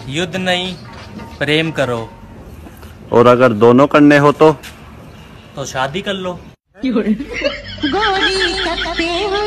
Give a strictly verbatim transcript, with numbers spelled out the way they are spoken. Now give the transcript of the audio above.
युद्ध नहीं, प्रेम करो। और अगर दोनों करने हो तो तो शादी कर लो। गोरी करते हुए